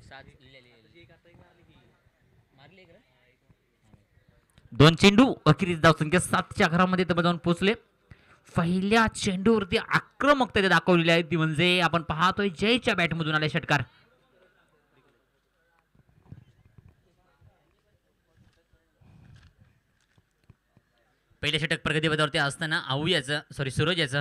दोन चेंडू अखेरीस धावसंख्या 7च्या घरामध्ये तब्बल जाऊन पोहोचले. पहिल्या चेंडूवरती आक्रमकता दाखवलेली आहे ती म्हणजे आपण पाहतोय जयच्या बॅटमधून आले षटकार. पहिले षटक प्रगती पथावरती असताना सूरज याचं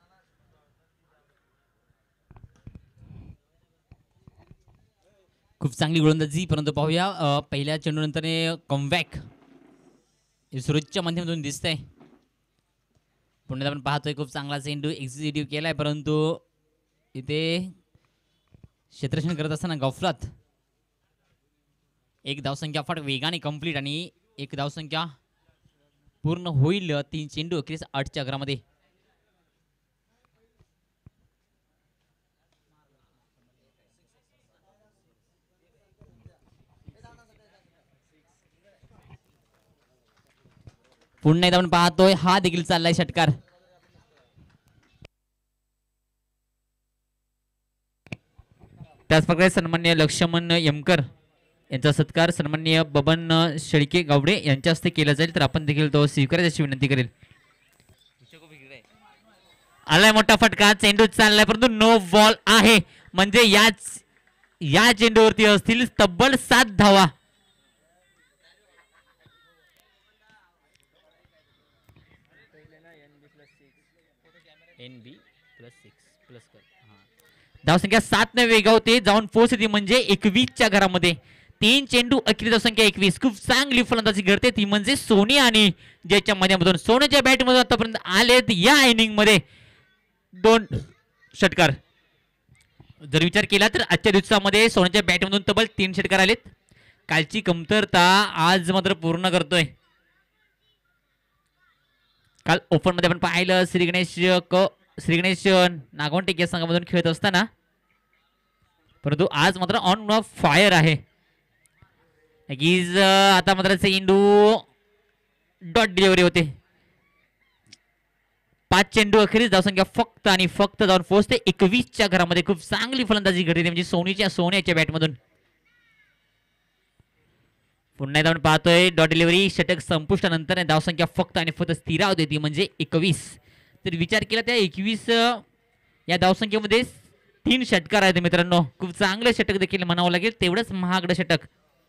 खूप चांगली गोलंदाजी, परंतु पाहूया पहिल्या चेंडू नंतर कमबॅक सूरजच्या माध्यमातून दिसतंय. पुण्यात आपण पाहतोय खूप चांगला चेंडू एक्झिक्युटिव्ह केलाय, परंतु इथे क्षेत्ररक्षण करत असताना गफलत. एक धावसंख्या फार वेगाने कंप्लीट आणि एक धावसंख्या पूर्ण होईल. 3 चेंडू अखेरीस 8च्या घरामध्ये. पुन्हा एकदा आपण पाहतोय हा देखील चाललाय षटकार. त्याचप्रकारे सन्मान्य लक्ष्मण यमकर यांचा सत्कार सन्मान्य बबन शेळके गावडे यांच्या हस्ते केला जाईल, तर आपण देखील तो स्वीकारायची विनंती करेल. आलाय मोठा फटका, चेंडू चाललाय परंतु नो बॉल आहे, म्हणजे या चेंडूवरती असतील तब्बल 7 धावा. धावसंख्या 7 ने वेगावते जाऊन पोहोचते म्हणजे 21च्या घरामध्ये. 3 चेंडू अखेर धावसंख्या 21. खूप चांगली फलंदाजी करते ती म्हणजे सोनी आणि ज्याच्या माध्यमातून सोनीच्या बॅटमधून आतापर्यंत आलेत या इनिंग मध्ये 2 षटकार. जर विचार केला तर आजच्या दिवसामध्ये सोनीच्या बॅटमधून तब्बल 3 षटकार आलेत. कालची कमतरता आज मात्र पूर्ण करतोय. काल ओपन मध्ये आपण पाहिलं श्री गणेश नागवंटे या संघामधून खेळत असताना, परंतु आज मात्र ऑन फायर आहे. आता मात्र चेंडू डॉट डिलिव्हरी होते. 5 चेंडू अखेरीस धावसंख्या फक्त आणि फक्त जाऊन पोहोचते 21च्या घरामध्ये. खूप चांगली फलंदाजी घडली म्हणजे सोन्याच्या बॅटमधून. पुन्हा एकदा आपण पाहतोय डॉट डिलिव्हरी. षटक संपुष्टानंतर धावसंख्या फक्त आणि फक्त स्थिरावते ती म्हणजे 21. तर विचार केला त्या 21 या धावसंख्येमध्ये 3 षटकार आहेत मित्रांनो. खूप चांगले षटक देखील म्हणावं लागेल, तेवढंच महागडं षटक.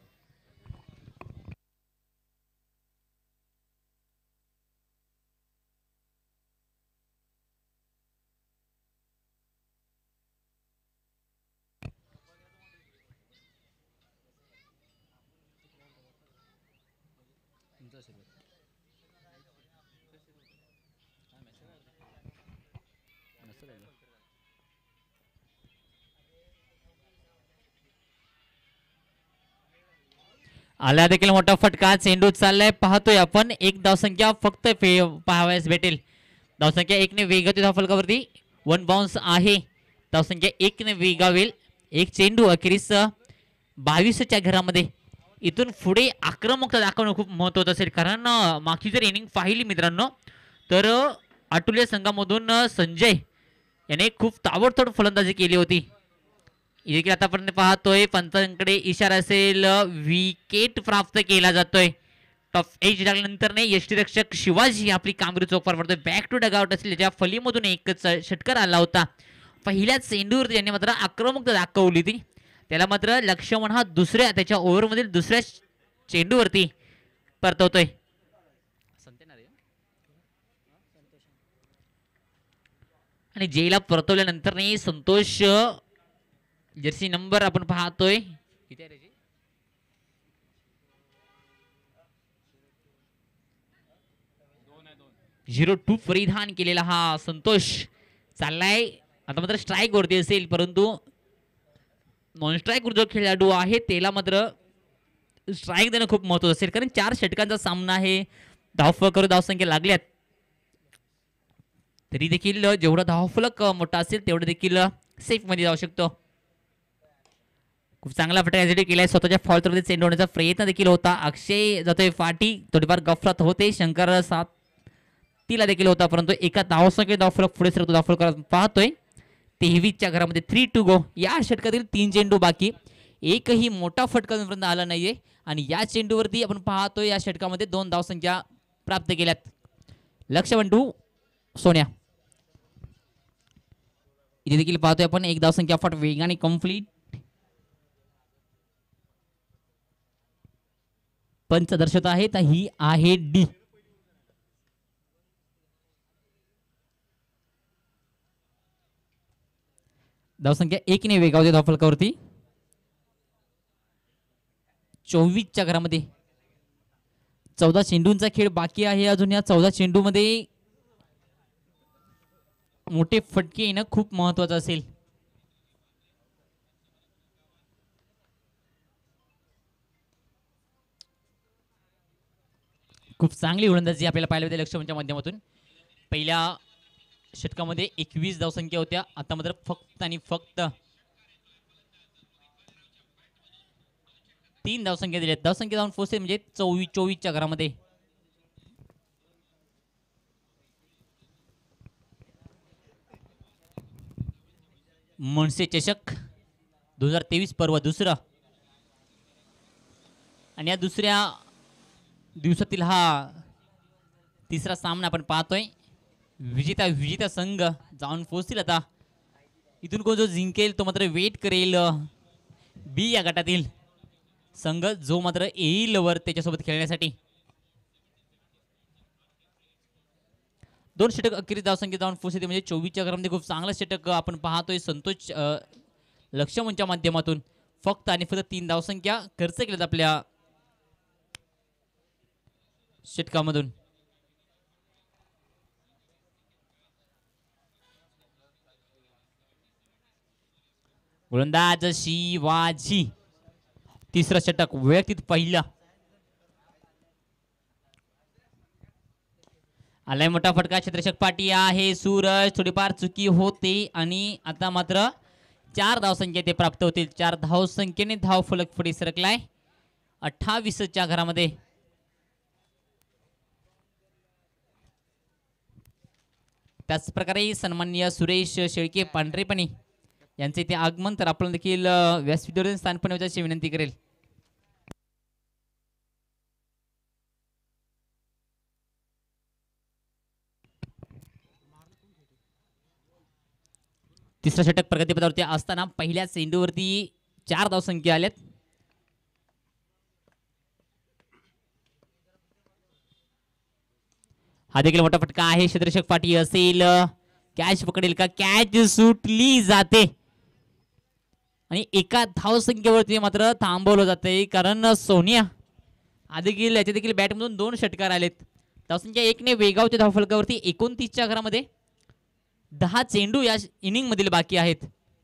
आला देखील मोठा फटका, चेंडू चाललाय पाहतोय आपण. एक धावसंख्या फक्त पाहावयास भेटेल. धावसंख्या 1 ने वेगावते धावफलकावरती. 1 बाउन्स आहे. धावसंख्या 1 ने वेगावेल. एक चेंडू अखेरीस 22च्या घरामध्ये. इथून पुढे आक्रमकता दाखवणं खूप महत्त्वाचं असेल, कारण मागची जर इनिंग पाहिली मित्रांनो तर आटुल्या संघामधून संजय याने खूप ताबडतोब फलंदाजी केली होती. इथे आतापर्यंत पाहतोय पंचांकडे इशारा असेल, विकेट प्राप्त केला जातोय. टॉप एज लागल्यानंतर यष्टीरक्षक शिवाजी आपली कामगिरी चौकार पडतोय. बॅक टू डगआउट असेल, ज्या फलीमधून एकच षटकार आला होता. पहिल्या चेंडूवर त्यांनी मात्र आक्रमकता दाखवली होती. त्याला मात्र लक्ष्मण हा त्याच्या ओव्हरमधील दुसऱ्या चेंडूवरती परतवतोय. आणि जेला परतवल्यानंतर संतोष जर्सी नंबर आपण पाहतोय 02 परिधान केलेला हा संतोष चाललाय. आता मात्र स्ट्राईक वरती असेल, परंतु नॉन स्ट्राईक वर जो खेळाडू आहे त्याला मात्र स्ट्राईक देणं खूप महत्त्वाचं असेल, कारण 4 षटकांचा सामना आहे. धावसंख्या लागल्यात तरी देखील जेवढा धावफलक मोठा असेल तेवढं देखील सेफ मध्ये जाऊ शकतो. खूप चांगला फटका केलाय. स्वतःच्या फॉल्टवरती चेंडू होण्याचा प्रयत्न देखील होता. अक्षय जातोय फाटी, थोडीफार गफलत होते. शंकर तिला देखील होता, परंतु एका धावसंख्येत धावफलक पुढे सरकतो. धावफलक पाहतोय 23च्या घरामध्ये 3 to go. या षटकातील 3 चेंडू बाकी. एकही मोठा फटका अजूनपर्यंत आला नाहीये आणि या चेंडूवरती आपण पाहतोय या षटकामध्ये 2 धावसंख्या प्राप्त केल्यात. लक्ष बंडू सोन्या इथे देखील पाहतोय आपण एक धावसंख्या फट वेगाने कंप्लीट. पंच दर्शवत आहेत ही आहे डी. धावसंख्या 1 ने वेगावते धावफलकावरती. 24च्या घरामध्ये 14 चेंडूंचा खेळ बाकी आहे अजून. या 14 चेंडूमध्ये मोठे फटके येणं खूप महत्वाचं असेल. खूप चांगली गोलंदाजी आपल्याला पाहायला मिळते लक्ष्मणच्या माध्यमातून. पहिल्या षटकामध्ये 21 धावसंख्या होत्या, आता मात्र फक्त आणि फक्त 3 धावसंख्या दिल्या. धावसंख्या जाऊन पोहोचते म्हणजे 24च्या घरामध्ये. मनसे चषक 2023 पर्व दुसरा आणि या दुसऱ्या दिवसातील हा तिसरा सामना आपण पाहतोय. विजेता संघ जाऊन पोहोचतील. आता इथून कोण जो जिंकेल तो मात्र वेट करेल बी या गटातील संघ, जो मात्र येईल वर त्याच्यासोबत खेळण्यासाठी. 2 षटक अखेरीस धावसंख्या जाऊन पोहोचते म्हणजे 24च्या घरामध्ये खूप चांगला षटक आपण पाहतोय संतोष लक्ष्मणच्या माध्यमातून. फक्त आणि फक्त 3 धावसंख्या खर्च केल्यात आपल्या षटकामधून. गोलंदाज शिवाजी. तिसरा षटक वैयक्तिक पहिला. आलाय मोठा फटका. क्षेत्ररक्षक पाठी आहे सूरज. थोडीफार चुकी होते आणि आता मात्र 4 धावसंख्या ते प्राप्त होतील. 4 धावसंख्येने धाव फलक पुढे सरकलाय 28च्या घरामध्ये. त्याच प्रकारे सन्माननीय सुरेश शेळके पांढरेपणे यांचे ते आगमन, तर आपण देखील व्यासपीठावर स्थान पण व्हायची विनंती करेल. तिसरा षटक प्रगतीपथावरती असताना पहिल्या चेंडूवरती 4 धावसंख्या आल्यात. हा देखील मोठा फटका आहे. क्षेत्ररक्षक पाठी असेल, कॅच पकडेल का? कॅच सुटली जाते आणि एका धावसंख्येवरती मात्र थांबवलं जाते कारण सोनिया देखील याच्या देखील बॅटमधून 2 षटकार आलेत. धावसंख्या 1 ने वेगावते धावफलकावरती. 29च्या घरामध्ये 10 चेंडू या इनिंग मधील बाकी आहेत.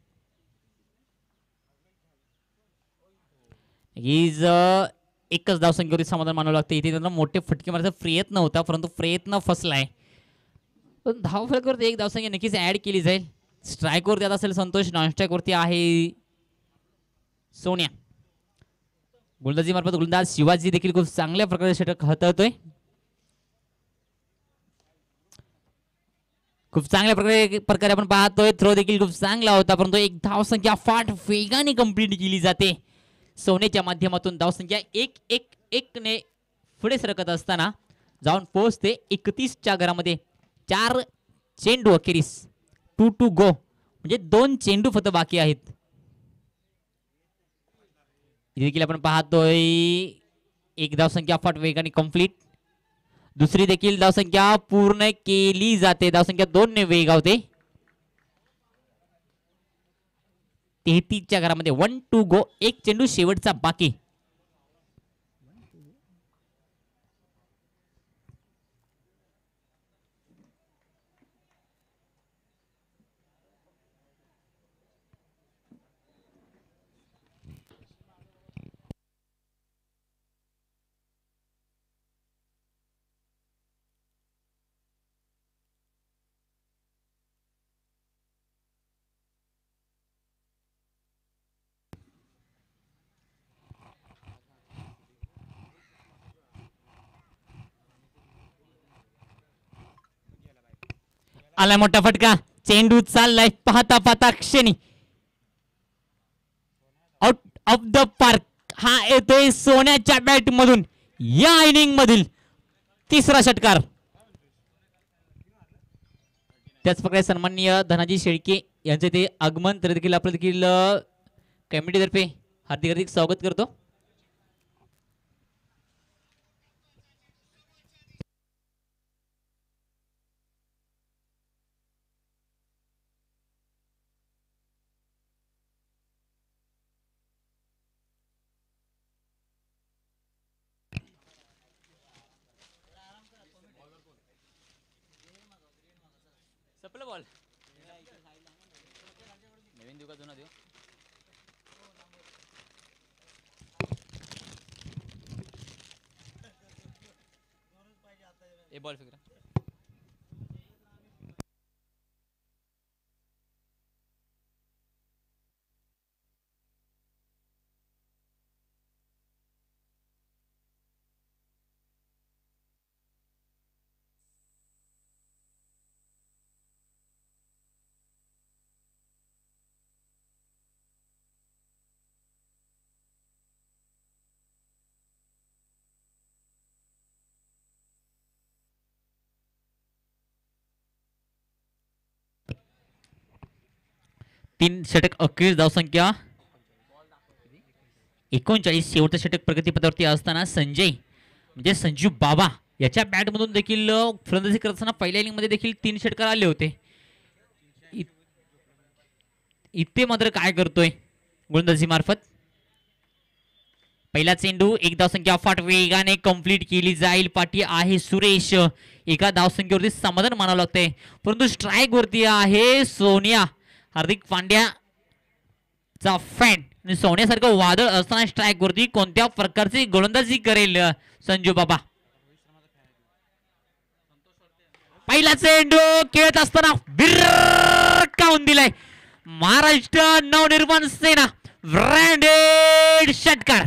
एकच धावसंख्येवरती समाधान मानावं लागतं. इथे त्यांना मोठे फटके मारायचा प्रयत्न होता परंतु प्रयत्न फसलाय. पण धावफलकावरती 1 धावसंख्या नक्कीच ऍड केली जाईल. स्ट्राईक वरती आता असेल संतोष, नॉन स्ट्राईक वरती आहे सोन्या. गोलंदाजी मार्फत गोलंदाज शिवाजी देखील खूप चांगल्या प्रकारे षटक हाताळतोय. खूप चांगल्या प्रकारे आपण पाहतोय. थ्रो देखील खूप चांगला होता परंतु 1 धावसंख्या फाट वेगाने कंप्लीट केली जाते सोन्याच्या माध्यमातून. धावसंख्या 1-1-1 ने पुढे सरकत असताना जाऊन पोहोचते 31च्या घरामध्ये. 4 चेंडू अखेरीस 2 to go म्हणजे 2 चेंडू फक्त बाकी आहेत. देखील आपण पाहतोय 1 धावसंख्या फाट वेगाने कंप्लीट. दुसरी देखील धावसंख्या पूर्ण केली जाते. धावसंख्या 2 ने वेगावते. 33च्या घरामध्ये 1 to go. 1 चेंडू शेवटचा बाकी. आला मोठा फटका. चेंडू चाललाय पाहता पाहता क्षणी आउट ऑफ द पार्क हा येतोय सोन्याच्या बॅट मधून या इनिंग मधील तिसरा षटकार. त्याच प्रकारे सन्माननीय धनाजी शेळके यांचे ते आगमन तर देखील आपलं देखील कमिटीतर्फे हार्दिक हार्दिक स्वागत करतो. सपलं बॉल नवीन देऊ का जुना देऊ. ए बॉल फिक्र 3 षटक अखेर धावसंख्या 39. शेवटचं षटक प्रगतीपथावरती असताना संजय म्हणजे संजू बाबा याच्या बॅट मधून देखील फलंदाजी करत असताना पहिल्या इनिंग मध्ये देखील 3 षटकार आले होते. इथे मात्र काय करतोय गोलंदाजी मार्फत. पहिला चेंडू एक धावसंख्या फाट वेगाने कंप्लीट केली जाईल. पाठी आहे सुरेश. एका धावसंख्येवरती समाधान मानावं लागतंय परंतु स्ट्राईक वरती आहे सोनिया. हार्दिक पांड्या चा फॅन आणि सोन्यासारखं वादळ असताना स्ट्राईक वरती कोणत्या प्रकारची गोलंदाजी करेल संजू बाबा. पहिला चेंडू खेळत असताना बिरकावून दिलाय महाराष्ट्र नवनिर्माण सेना. ब्रँडेड षटकार.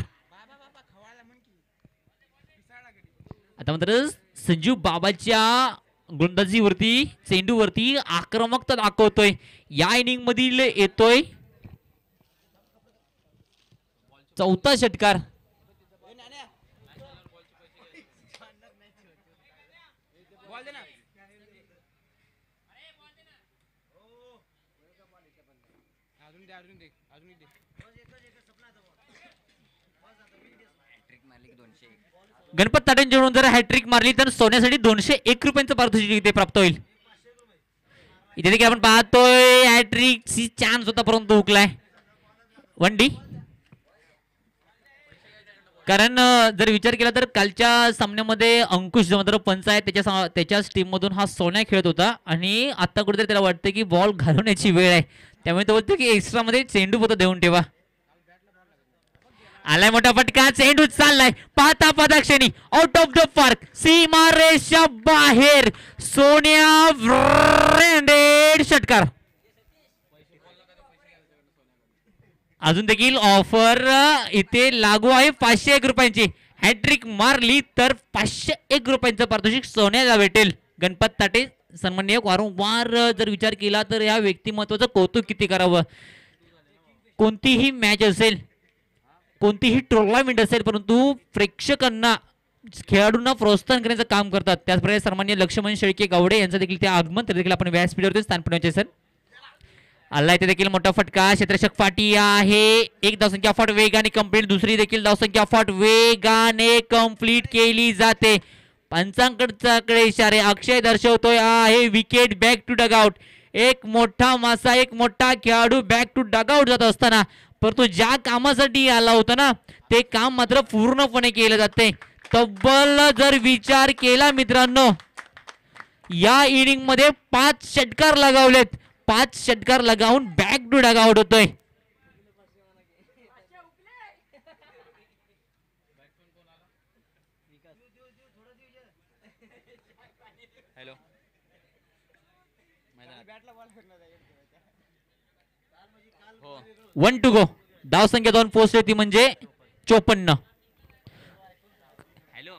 आता मात्र संजू बाबाच्या गोलंदाजीवरती चेंडूवरती आक्रमकता दाखवतोय. या इनिंग मधील येतोय चौथा षटकार. गणपत ताटेंकडून जर हॅट्रिक मारली तर सोन्यासाठी 201 रुपयांचं पारितोषिक इथे प्राप्त होईल. इथे देखील आपण पाहतोय हॅट्रिक ची चान्स होता परंतु हुकलाय. 1D. कारण जर विचार केला तर कालच्या सामन्यामध्ये अंकुश जो मात्र पंच आहे त्याच्याच टीम मधून हा सोन्या खेळत होता आणि आता कुठेतरी त्याला वाटतं की बॉल घालवण्याची वेळ आहे त्यामुळे तो बोलतो की एक्स्ट्रा मध्ये चेंडू पत देऊन ठेवा. आलाय मोठा फटका. चेंडू चाललाय पाहता पदाक्षणी आउट ऑफ द पार्क सीमारेषा बाहेर. सोन्या ब्रँडेड षटकार. अजून देखील ऑफर इथे लागू आहे 501 रुपयांची. हॅट्रिक मारली तर 501 रुपयांचं पारितोषिक सोन्याला भेटेल. गणपत ताटे सन्माननीय वारंवार जर विचार केला तर या व्यक्तिमत्वाचं कौतुक किती करावं. कोणतीही मॅच असेल कोणतीही टुर्नामेंट असेल परंतु प्रेक्षकांना खेळाडूंना प्रोत्साहन करण्याचं काम करतात. त्याचप्रमाणे सन्माननीय लक्ष्मण शेळके गावडे यांचं देखील ते आगमन तर देखील आपण व्यासपीठावरती स्थान पडवायचे सर. आलाय ते देखील मोठा फटका. क्षेत्ररक्षक फाटी आहे. एक धावसंख्या फाट वेगाने कंप्लीट. दुसरी देखील धावसंख्या फाट वेगाने कंप्लीट केली जाते. पंचांकडे इशारे अक्षय दर्शवतोय आहे विकेट बॅक टू डगआउट. एक मोठा मासा एक मोठा खेळाडू बॅक टू डगआउट जात असताना परंतु ज्या कामासाठी आला होता ना ते काम मात्र पूर्णपणे केलं जाते. तब्बल जर विचार केला मित्रांनो या इनिंग मध्ये 5 षटकार लगावलेत. 5 षटकार लगावून बॅक टू डगआउट होतोय. Hello 1 to go. धावसंख्या 2 पोहोचली ती म्हणजे 54. हॅलो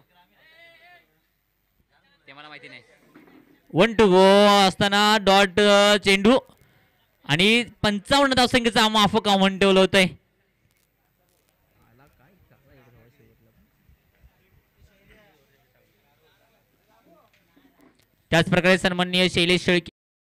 ते मला माहिती नाही. 1 to go असताना डॉट चेंडू आणि 55 धावसंख्येचा माफक आव्हान ठेवलं होतंय. त्याच प्रकारे सन्माननीय शैलेश शेळके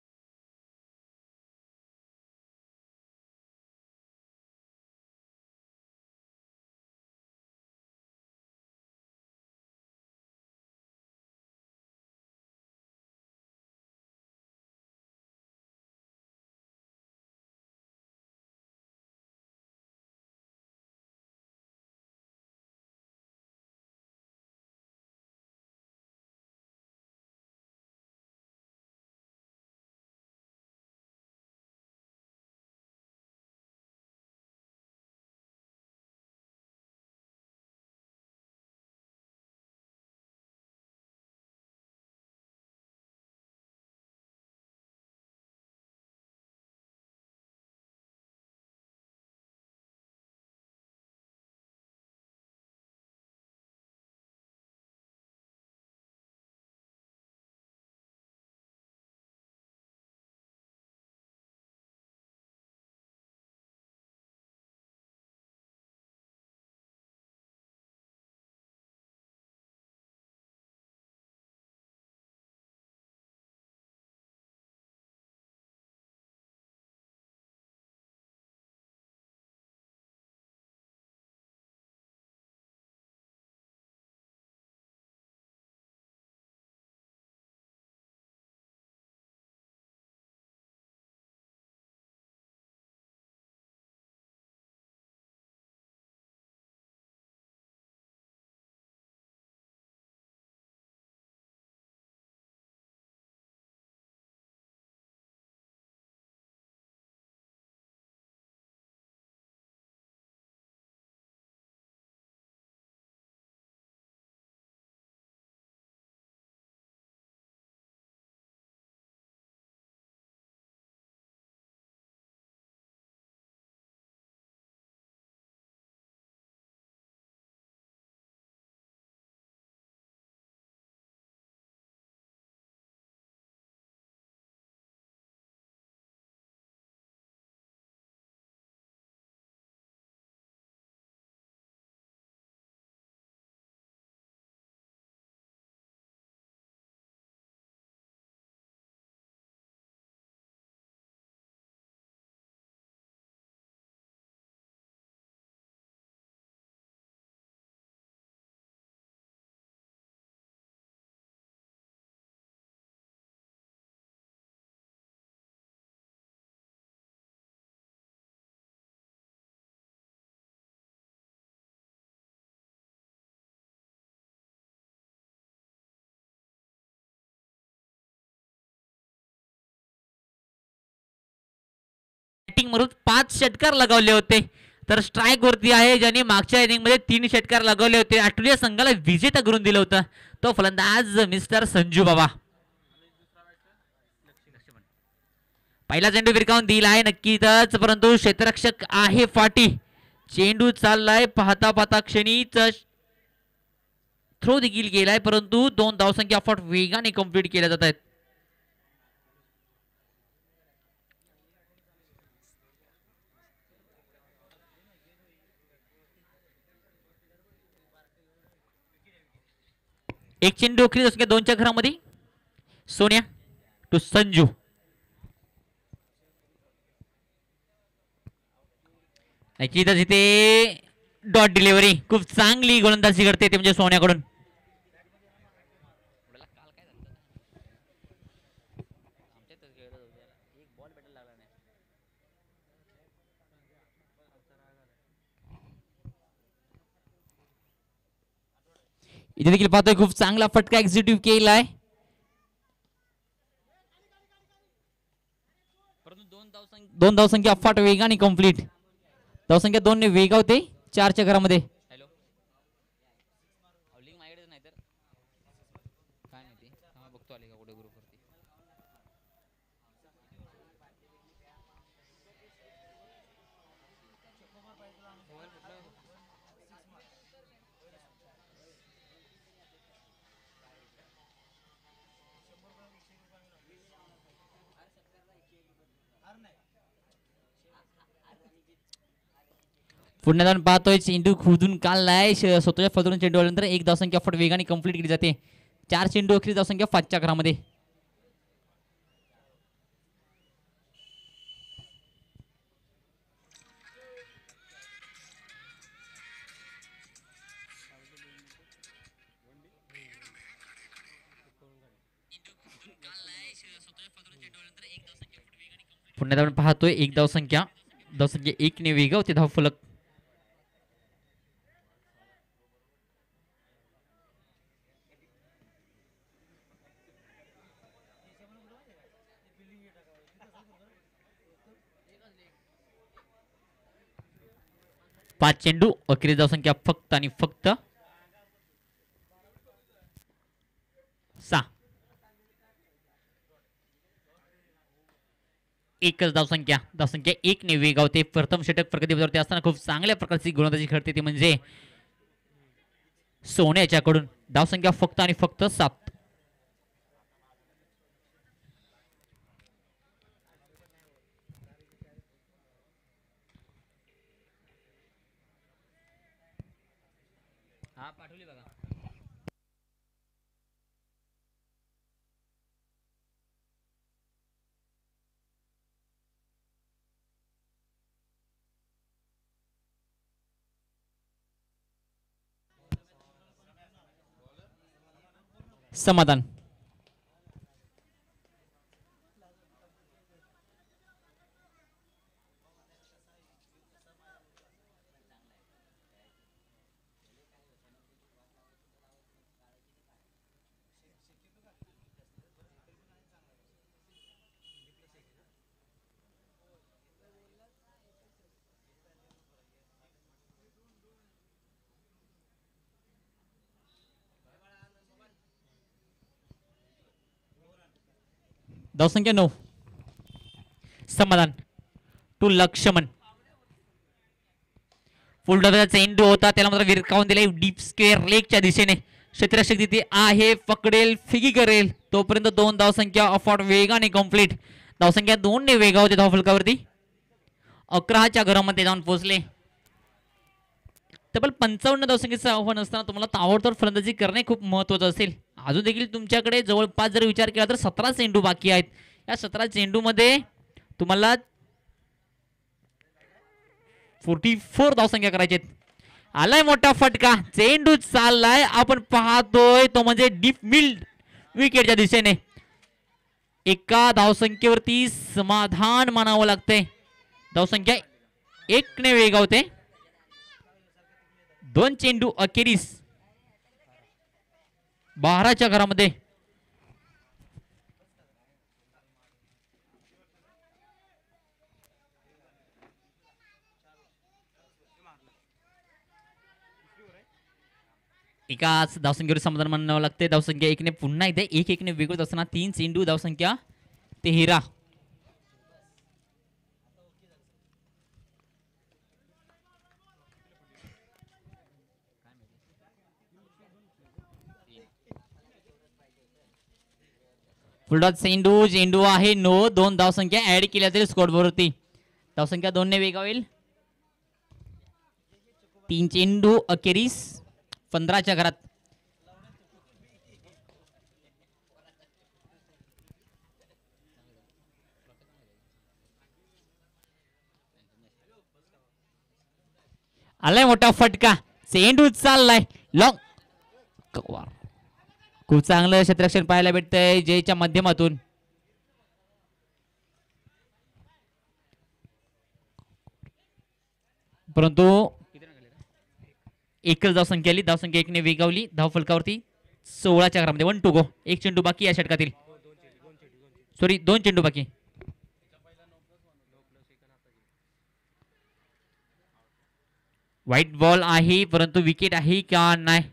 बॅटिंग मधून 5 षटकार लगावले होते तर स्ट्राईक वरती आहे ज्यांनी मागच्या इनिंग मध्ये 3 षटकार लगावले होते. आठवल्या संघाला विजेता करून दिलं होतं तो फलंदाज मिस्टर संजू बाबा. पहिला चेंडू विरकावून दिला आहे नक्कीच परंतु क्षेत्ररक्षक आहे फाटी. चेंडू चाललाय पाहता पाहता क्षणीच थ्रो देखील गेलाय परंतु 2 धावसंख्या फट वेगाने कंप्लीट केल्या जात आहेत. एक चेंडू अखेरीस असं 2च्या घरामध्ये सोन्या टू संजू. नक्कीच इथे डॉट डिलिव्हरी खूप चांगली गोलंदाजी करते ते म्हणजे सोन्याकडून. इथे देखील पाहतोय खूप चांगला फटका एक्झिक्यूटिव्ह केलाय. दोन धावसंख्या अफाट वेगाने कंप्लीट. धावसंख्या 2 ने वेगावते 4च्या घरामध्ये. पुन्हा जाऊन पाहतोय चेंडू खोदून काढलाय स्वतःच्या फलून चेंडू आल्यानंतर 1 धावसंख्या फट वेगाने कंप्लीट केली जाते. 4 चेंडू अखेरीस धावसंख्या 5च्या घरामध्ये. पुन्हा आपण पाहतोय एक धावसंख्या 1 ने वेगावते धावफलक. पाच चेंडू अखेरीस धावसंख्या फक्त आणि फक्त 6. एकच धावसंख्या 1 ने वेगावते. प्रथम षटक प्रगतीवरती असताना खूप चांगल्या प्रकारची गोलंदाजी घडते ती म्हणजे सोन्याच्याकडून. धावसंख्या फक्त आणि फक्त 7. पाठवली बघा. समाधान. धावसंख्या 9. समाधान टू लक्ष्मण. फुलडॉलचा चेंडू होता त्याला मात्र विरकावून दिले डीप स्क्वेअर लेगच्या दिशेने. क्षेत्ररक्षक तिथे आहे, पकडेल, फिगी करेल तोपर्यंत 2 धावसंख्या अफॉर्ड वेगाने कंप्लीट. धावसंख्या 2 ने वेगावते धावफलकावरती. 11च्या घरामध्ये जाऊन पोहोचले. तब्बल 55 धावसंख्येचं आव्हान असताना तुम्हाला ताबडतोब फलंदाजी करणे खूप महत्त्वाचं असेल. अजून देखील तुमच्याकडे जवळपास जर विचार केला तर 17 चेंडू बाकी आहेत. या 17 चेंडू मध्ये तुम्हाला 44 धावसंख्या करायचे. आलाय मोठा फटका, चेंडू चाललाय, आपण पाहतोय तो म्हणजे डीप मिड विकेटच्या दिशेने. एका धावसंख्येवरती समाधान मानावं लागतंय. धावसंख्या 1 ने वेगावते. 2 चेंडू अखेरीस 12च्या घरामध्ये. एकाच धावसंख्येवर समाधान मानावं लागते. धावसंख्या 1 ने पुन्हा एकदा 1-1 ने वेगळत असताना 3 चेंडू धावसंख्या 13. फुलडॉट चेंडू आहे नो. 2 धावसंख्या ऍड केल्या तरी स्कोरवरती. धावसंख्या 2 ने वेगावेल. 3 चेंडू अखेरीस 15च्या घरात. आलाय मोठा फटका, चेंडू चाललाय लॉंग. खूप चांगलं क्षेत्ररक्षण पाहायला भेटतंय जयच्या माध्यमातून. परंतु एकच धावसंख्या आली. धावसंख्या 1 ने वेगावली. धावफलकावरती 16च्या घरामध्ये. 1 टू गो. 1 चेंडू बाकी या षटकातील. सॉरी 2 चेंडू बाकी. व्हाईट बॉल आहे परंतु विकेट आहे का नाही.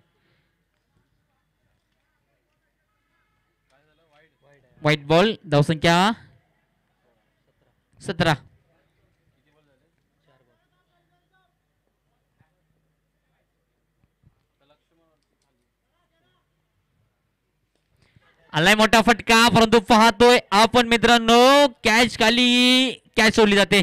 White ball. धावसंख्या 17. आलाय मोठा फटका परंतु पाहतोय आपण मित्रांनो कॅच खाली, कॅच सोडली जाते.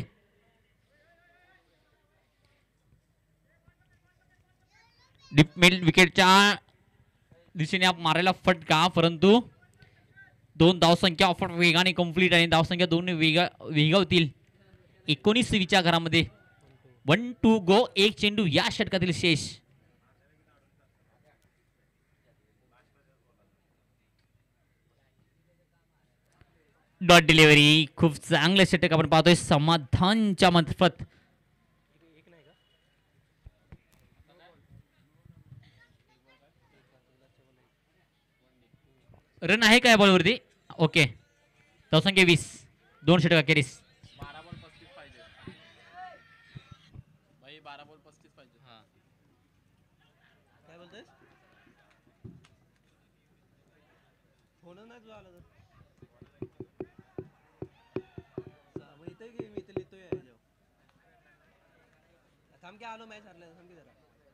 डीप मिड विकेटच्या दिशेने मारायला फटका परंतु 2 धावसंख्या ऑफर वेगाने कंप्लीट आणि धावसंख्या 2 वेगावतील. 19वीच्या घरामध्ये. 1 टू गो. 1 चेंडू या षटकातील शेष. Dot delivery. खूप चांगलं षटक आपण पाहतोय समाधानच्या मार्फत. रन आहे काय बॉलवरती? ओके. धावसंख्या 20. 2 षटक अखेरीस. 12 बॉल 35 पाहिजे भाई. 12 बॉल 35 पाहिजे. काय बोलतोयस? फोन नाही तुला आला तर मग इथे की मी इथे लिहितोय याच्यावर. थांब की आलो मॅच हरल्या थांब की जरा.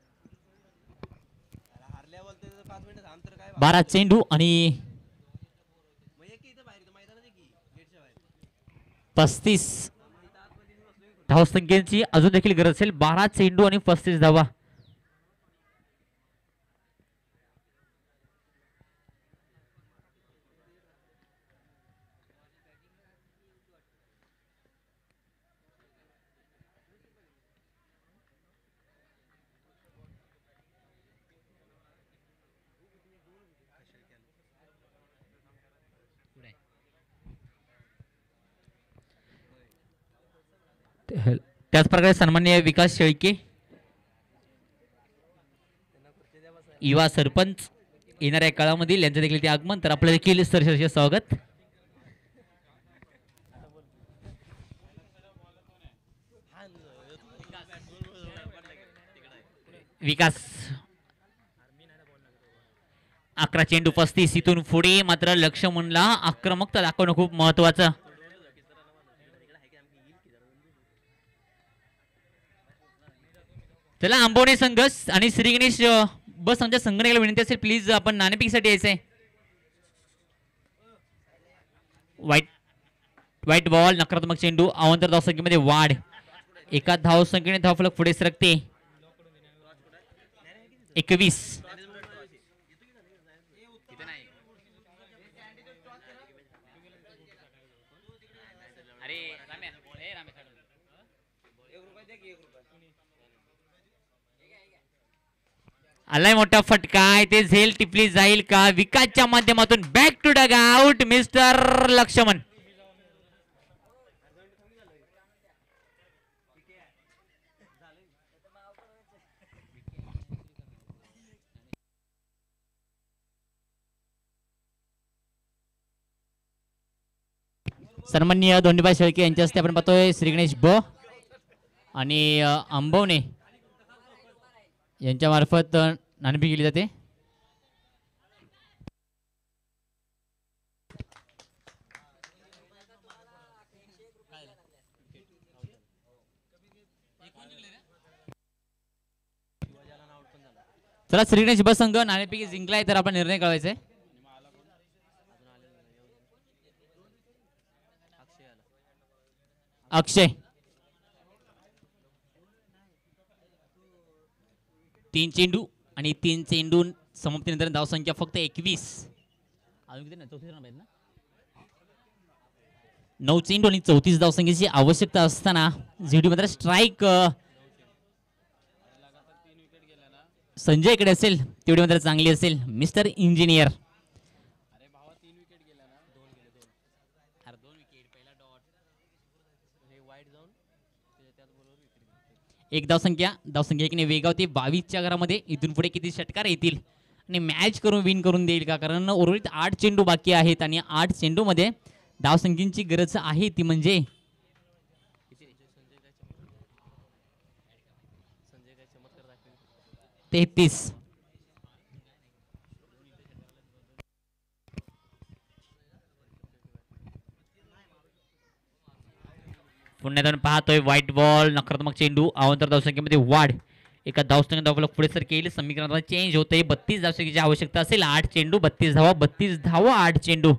अरे हारल्या बोलतोय 5 मिनिटं थांब तर काय 12 चेंडू आणि मग एक की इथं बाहेर इथं मैदानात की गेटच्या बाहेर 35 धावसंख्येची अजून देखील गरज असेल. 12 चेंडू आणि 35 धावा. त्याच प्रकारे सन्माननीय विकास शेळके युवा सरपंच येणाऱ्या काळामधील यांचं देखील ते आगमन. तर आपलं देखील सहर्ष स्वागत. विकास 11 चेंडू 35. इथून पुढे मात्र लक्ष्मणला आक्रमकता दाखवणं खूप महत्वाचं. चला आंबवणे संघ आणि श्री गणेश बस आमच्या संघटनेला विनंती असेल प्लीज आपण नाणेफेकीसाठी यायचंय. वाईट बॉल. नकारात्मक चेंडू. अवांतर धावसंख्येमध्ये वाढ. एका धावसंख्येने धावफलक पुढे सरकते. 21. आलाय मोठा फटका. ते झेल टिपली जाईल का? विकासच्या माध्यमातून back to dugout mister Laxman. सन्माननीय धोंडीबाई शेळके यांच्या हस्ते आपण पाहतोय श्री गणेश ब आणि आंबवणे यांच्या मार्फत नाणेफेक केली जाते. चला श्री गणेश ब संघ नाणेफेकी जिंकलाय तर आपण निर्णय कळवायचा आहे. अक्षय 3 चेंडू आणि 3 चेंडू समाप्तीनंतर धावसंख्या फक्त 21. अजून किती ना 34 रन आहेत ना. 9 चेंडू आणि 34 धावसंख्येची आवश्यकता असताना झेडी मात्र स्ट्राईक संजयकडे असेल तेवढी मात्र चांगली असेल. मिस्टर इंजिनियर एक धावसंख्या एकीने वेगावते 22च्या घरामध्ये. इथून पुढे किती षटकार येतील आणि मॅच करून विन करून देईल का? कारण उर्वरित 8 चेंडू बाकी आहेत आणि 8 चेंडू मध्ये धावसंख्येची गरज आहे ती म्हणजे 33. पुन्हा आपण पाहतोय व्हाईट बॉल. नकारात्मक चेंडू. अवांतर धावसंख्येमध्ये वाढ. एका धावसंख्येने धावफलक पुढे सर केले. समीकरणात चेंज होते. 32 धावसंख्येची आवश्यकता असेल. 8 चेंडू 32 धावा. 32 धावा 8 चेंडू.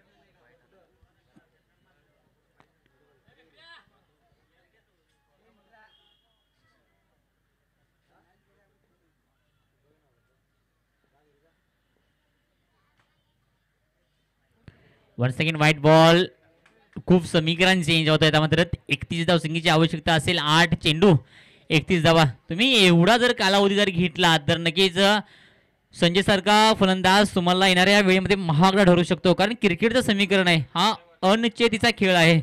One second white ball. खूप समीकरण चेंज होत आहे. मात्र 31 धावसंख्येची आवश्यकता असेल. 8 चेंडू 31 धावा. तुम्ही एवढा जर कालावधी जर घेतला तर नक्कीच संजय सारखा फलंदाज तुम्हाला येणाऱ्या वेळेमध्ये महागडा ठरू शकतो. कारण क्रिकेटचं समीकरण आहे. हा अनचेतीचा खेळ आहे.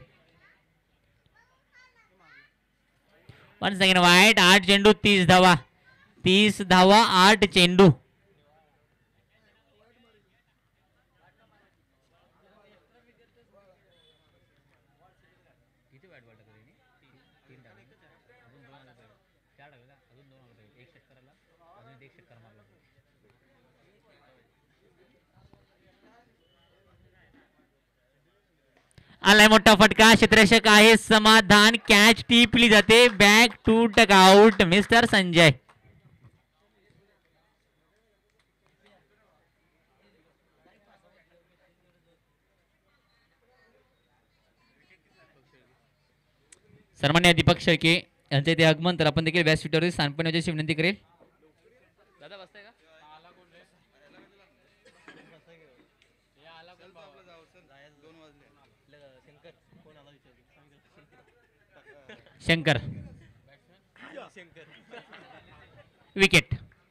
वन सेकंड वाईट. 8 चेंडू 30 धावा. 30 धावा 8 चेंडू. आलाय मोठा फटका. क्षेत्ररक्षक आहे समाधान. कॅच टिपली जाते. बॅक टू टकआउट मिस्टर संजय. सन्मान्य दीपक शेळके यांचे ते आगमन तर आपण देखील व्यासपीठावरती स्थानपण होण्याची विनंती करेल. दादा बसताय का आला कोण रे हे आला कोण आपलं जाऊ सर 2 वाजले शंकर कोण आला शंकर शंकर विकेट.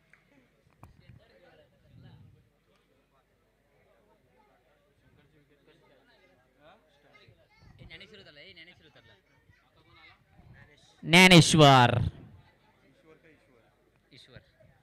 ज्ञानेश्वर. ईश्वर.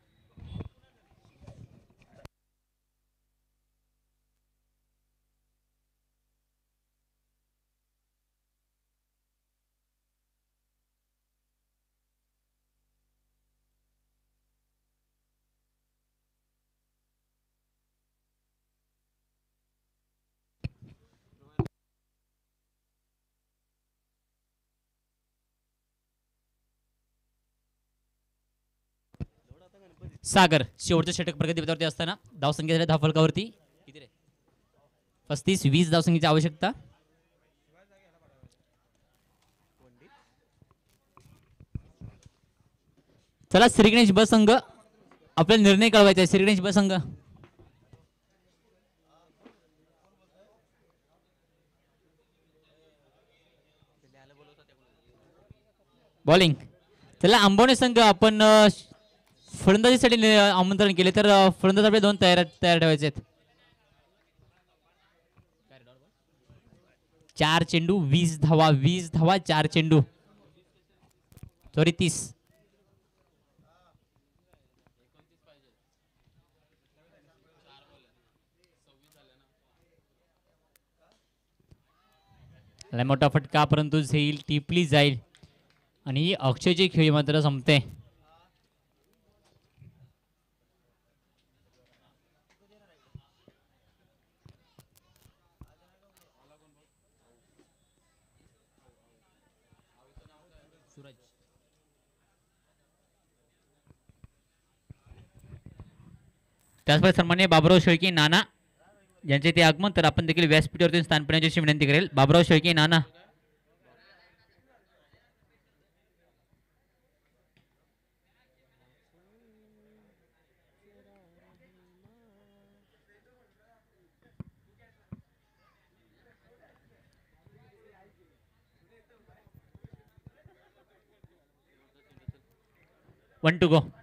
सागर शेवटच्या षटक प्रगतीपथावरती असताना धावसंख्या झाली धावफलकावरती किती रे 35. 20 धावसंख्येची आवश्यकता. चला श्रीगणेश ब संघ आपल्याला निर्णय कळवायचा आहे. श्रीगणेश ब संघ बॉलिंग. चला आंबवणे संघ आपण फलंदाजीसाठी आमंत्रण केले तर फलंदाज आपले 2 तयार ठेवायचे आहेत. 4 चेंडू 20 धावा. 20 धावा 4 चेंडू सॉरी 30. लय मोठा फटका परंतु झेल टिपली जाईल आणि अक्षयची खेळी मात्र संपते. त्याचप्रमाणे सन्माननीय बाबुराव शेळके नाना यांचे ते आगमन तर आपण देखील व्यासपीठावरती स्थान पाहण्याची विनंती करेल. बाबुराव शेळके नाना. वन टू गो.